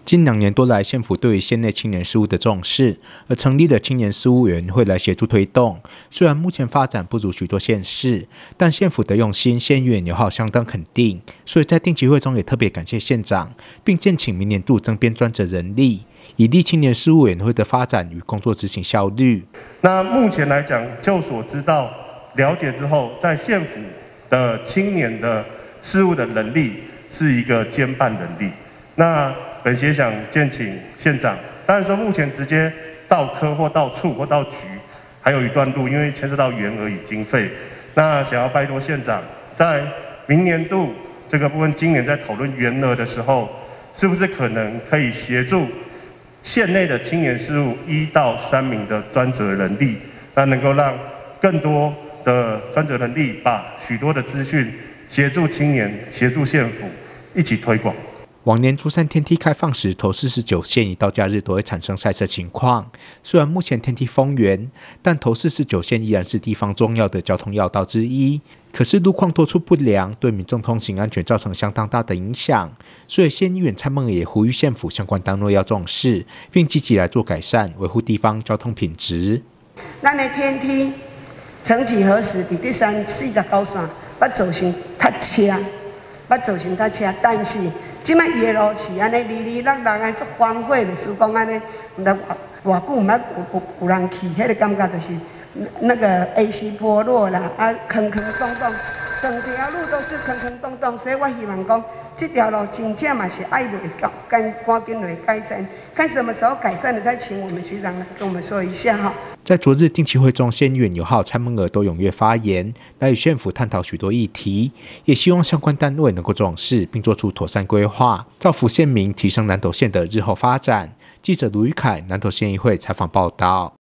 近2年多来，县府对于县内青年事务的重视，而成立了青年事务委员会来协助推动。虽然目前发展不如许多县市，但县府的用心，县议员友好相当肯定。所以在定期会中也特别感谢县长，并建请明年度增编专责人力，以利青年事务委员会的发展与工作执行效率。 那目前来讲，就所知道、了解之后，在县府的青年的事务的人力是一个兼办人力。那本协想建请县长，当然说目前直接到科或到处或到局还有一段路，因为牵涉到员额与经费。那想要拜托县长，在明年度这个部分，今年在讨论员额的时候，是不是可能可以协助县内的青年事务1到3名的专责人力，那能够让更多的专责人力把许多的资讯协助青年、协助县府一起推广。 往年竹山天梯开放时，头49线一到假日都会产生塞车情况。虽然目前天梯封园，但头49线依然是地方重要的交通要道之一。可是路况多处不良，对民众通行安全造成相当大的影响。所以县议员蔡孟也呼吁县府相关单位要重视，并积极来做改善，维护地方交通品质。 咱的天梯，曾几何时，伫第49线，捌造成塞车，但是。即摆伊的路是安尼哩落落安，足荒废，就是讲安尼，毋知偌久毋捌有人去，迄个感觉就是那个 AC 坡落啦，坑洞洞，整条路都是坑洞，所以我希望讲，这条路真正嘛是爱赶紧来改善，看什么时候改善了，再请我们局长来跟我们说一下哈。 在昨日定期会中，县议员友好蔡孟娥都踊跃发言，来与县府探讨许多议题，也希望相关单位能够重视，并做出妥善规划，造福县民，提升南投县的日后发展。记者卢宇凯，南投县议会采访报道。